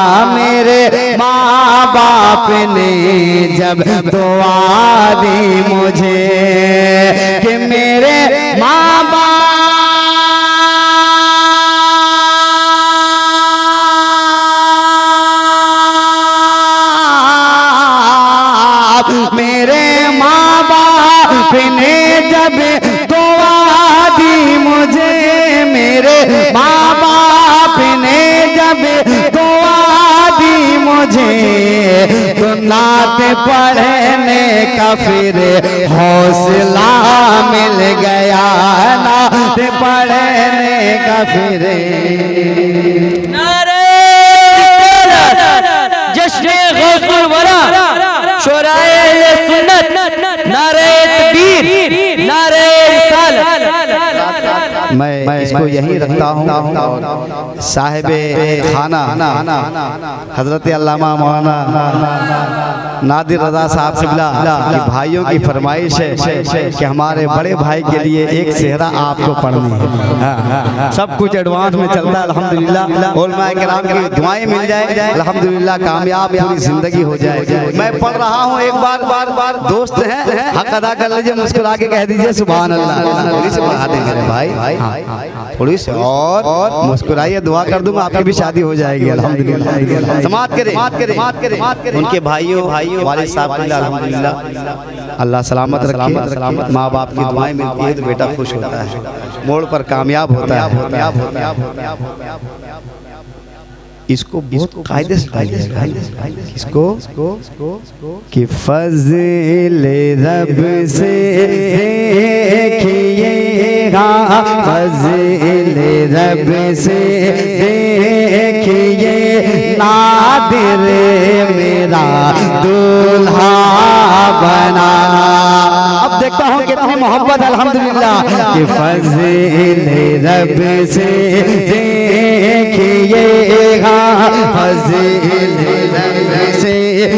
मेरे माँ बाप ने जब दुआ दी मुझे कि मेरे माँ बाप मेरे माँ बाप ने जब दुआ दी मुझे मेरे माँ बाप ने जब दुआ दी मुझे तो नात पढ़ने का फिर हौसला मिल गया नात पढ़ने का फिर जश्न गौसुल वरा शोराए सुन्नत नारे तकबीर नारे रिसालत। मैं इसको यही रखता हूँ साहिबे खाना हजरत अल्लामा मौलाना नादिर रजा साहब से मिला कि भाइयों की फरमाइश है कि हमारे बड़े भाई के लिए एक सेहरा आपको पढ़नी है। सब कुछ एडवांस में चलता है अल्हम्दुलिल्लाह। उलमा किराम की दुआएं मिल जाए अल्हम्दुलिल्लाह कामयाब पूरी जिंदगी हो जाए। मैं पढ़ रहा हूँ एक बार दोस्त हैं हक अदा कर लीजिए मुस्कुरा के कह दीजिए सुभान अल्लाह। थोड़ी सी पढ़ा दें मेरे भाई थोड़ी सी और मुस्कुराइए दुआ कर दूंगा आपकी भी शादी हो जाएगी अल्हम्दुलिल्लाह। समात करें उनके भाइयों वालिद साहब अल्हम्दुलिल्लाह अल्लाह सलामत रखे। माँ बाप की दुआएं मिलती है तो बेटा खुश होता है मोड़ पर कामयाब होता है। इसको बहुत कायदे से इसको कि फज़ल रब से देखिएगा फज़ल रब से देखिए नादिर मेरा दूल्हा बना। अब देखता हूँ कितनी मोहब्बत अल्हम्दुलिल्लाह कि फज़ल रब से देखिएगा फज़ल रब से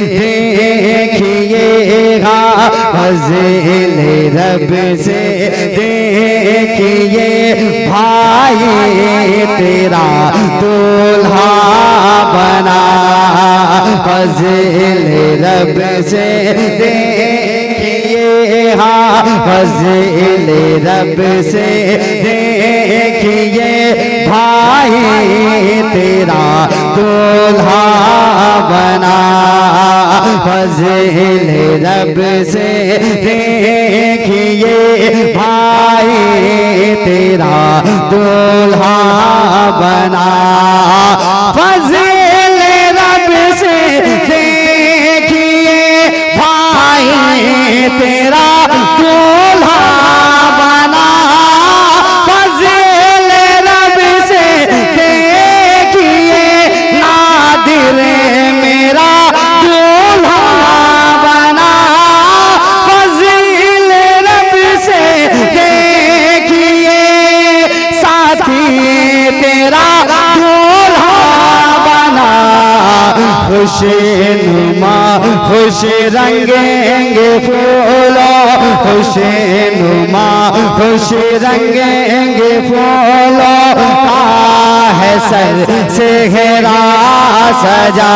देखिएगा फज़ल रब से देखिए भाई तेरा दूल्हा बना फज़ल रब से देखिएगा फज़ल रब से देखिए भाई तेरा दूल्हा बना फज़ल रब से देखिए भाई तेरा दूल्हा बना फज़ल रब से देखिए भाई तेरा दूल्हा बना फज़ल रब से देखिए नादिर मेरा दूल्हा बना फज़ल रब से देखिए साथी तेरा दूल्हा बना खुशनुमा खुश रंगेंगे फूलों खुशनुमा खुश रंगेंगे फूलों का है सर से घेरा सजा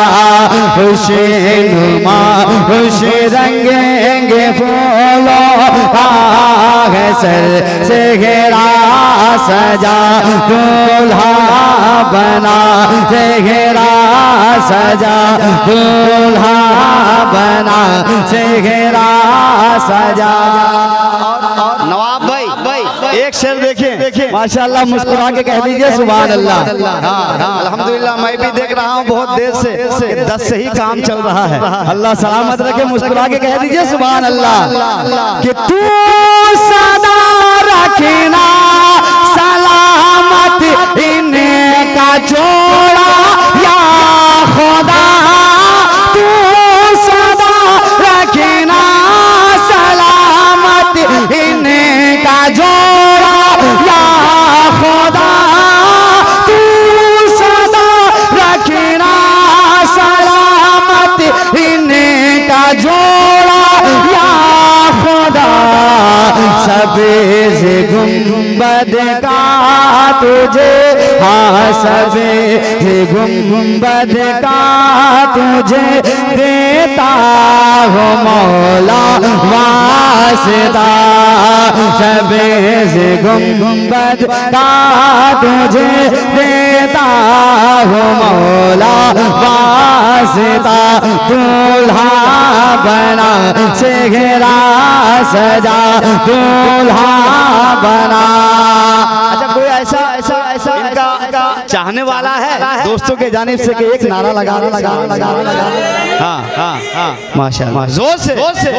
खुशनुमा खुश रंगेंगे फूलों का है सर से घेरा सजा दूल्हा बना से घेरा सजा दूल्हा बना से घेरा सजा। नवाब भाई एक शेर देखें माशाल्लाह मुस्कुरा के कह दीजिए सुभान अल्लाह। अल्हम्दुलिल्लाह मैं भी देख रहा हूँ बहुत देर से 10 से ही काम चल रहा है अल्लाह सलामत रखे मुस्कुरा के कह दीजिए सुभान अल्लाह कि तू सदा रखना सलामत इनका जोड़ा या खुदा तू सदा रखना सलामत इनका जोड़ा या खुदा तू सदा रखना सलामत इनका जोड़ा या खुदा सबसे गुंबद का तुझे, सबे गुंबद का तुझे देता हो मौला वास्ता, सबे गुंबद का तुझे देता हो मौला वास्ता, दूल्हा बना सेहरा सजा, दूल्हा बना। अच्छा, कोई ऐसा ऐसा ऐसा इनका चाहने वाला है दोस्तों के जानिब से कि एक नारा लगा। हाँ हाँ हाँ, माशाअल्लाह, जोर से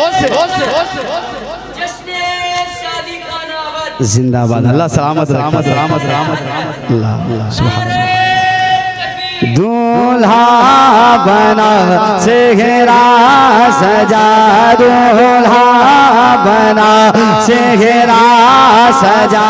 जिंदाबाद। अल्लाह सलामत सलामत सलामत सलामत अल्लाह सुभान अल्लाह। दूल्हा बना सेहरा सजा, दूल्हा बना सेहरा सजा।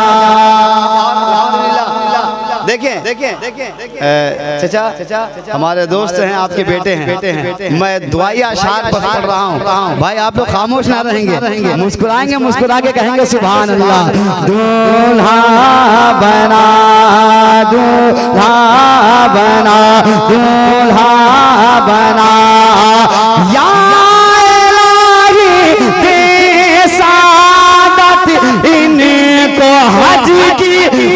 देखें चचा हमारे दोस्त हैं, आपके बेटे हैं। मैं दुआई अशार पढ़ रहा हूँ भाई, आप लोग खामोश ना रहेंगे, मुस्कुराएंगे, मुस्कुरा के कहेंगे सुभान अल्लाह। दूल्हा बना, दूल्हा बना, दूल्हा बना, या इलाही दे सादत इनको हज की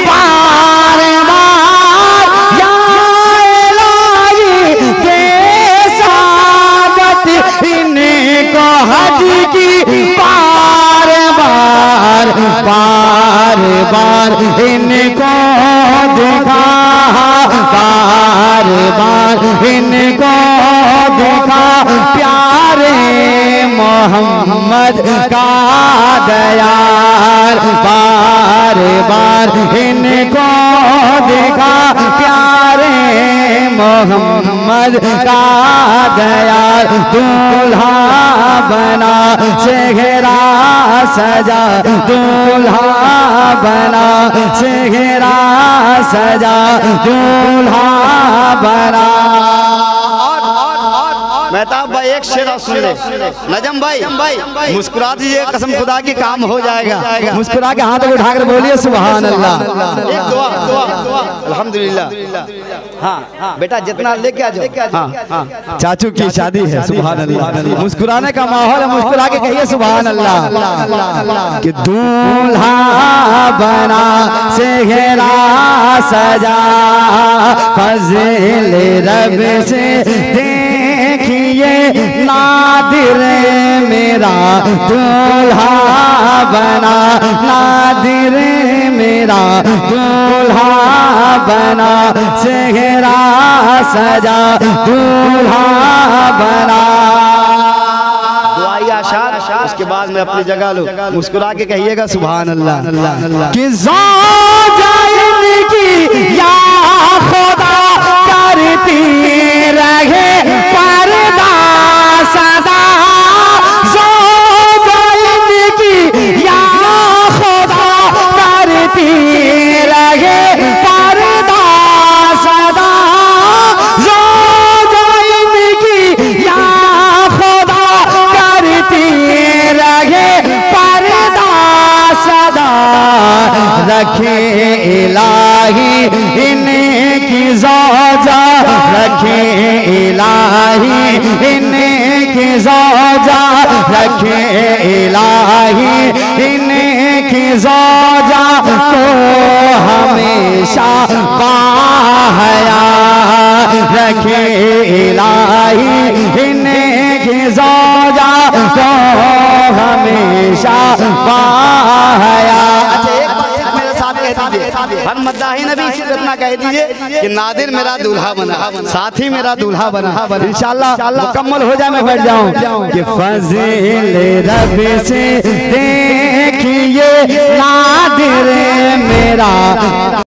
बार बार इनको देखा, बार बार इनको देखा, प्यारे मोहम्मद का दयार, बार बार इनको देखा, प्यारे मोहम्मद का दयार, दूल्हा बना सेहरा सजा, दूल्हा बना सेहरा सजा, दूल्हा बना। मेहताब भाई एक शेरा सुन ले। नजम भाई मुस्कुरा दीजिए, कसम खुदा की काम हो जाएगा। मुस्कुरा के हाथ उठाकर बोलिए सुभान अल्लाह। एक दुआ अल्हम्दुलिल्लाह। हाँ बेटा जितना लेके आ जाओ। हाँ चाचू की शादी है, सुभान अल्लाह। मुस्कुराने का माहौल है, मुस्कुरा के कहिए सुभान अल्लाह। कि दूल्हा बना सेहरा सजा, फज़ल रब से देखिए नादिर मेरा दूल्हा बना, नादिर मेरा दूल्हा बना, सेहरा सजा, दूल्हा बना। दुआई आशार, उसके बाद में अपनी जगह लो, मुस्कुरा के कहिएगा सुभान अल्लाह। कि ज़ौजाइनकी या खुदा करती रहे पर्दा सदा, ज़ौजाइनकी या खुदा करती रहे पर्दा सदा, ज़ौजाइनकी या खुदा करती रहे पर्दा सदा, रखे इलाही इनकी ज़ौजा, रखे इलाही इनकी ज़ौजा, रखे इलाही इनकी ज़ौजा को हमेशा बाहया, रखे इलाही इनकी ज़ौजा को हमेशा बाहया। हर मद्दाही नबी से इतना कह दीजिए कि नादिर मेरा दूल्हा बना, साथी मेरा दूल्हा बना। इंशाअल्लाह मुकम्मल हो जाए मैं बैठ जाऊं। कि फज़ल रब से देखिए नादिर मेरा